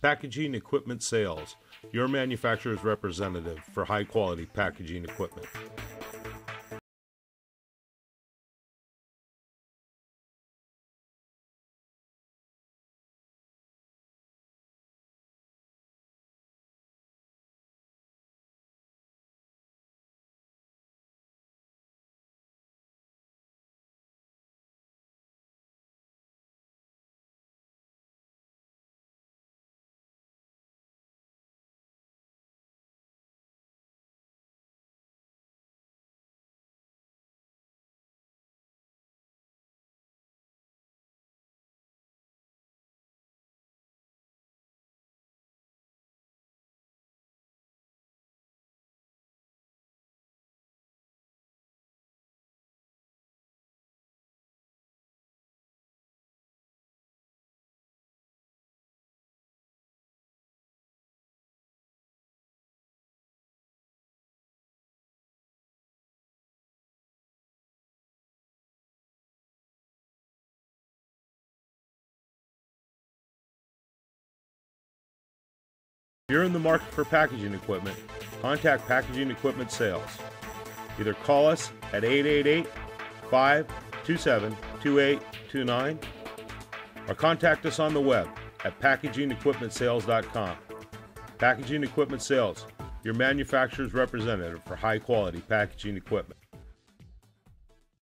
Packaging Equipment Sales, your manufacturer's representative for high quality packaging equipment. If you're in the market for packaging equipment, contact Packaging Equipment Sales. Either call us at 888-527-2829 or contact us on the web at packagingequipmentsales.com. Packaging Equipment Sales, your manufacturer's representative for high quality packaging equipment.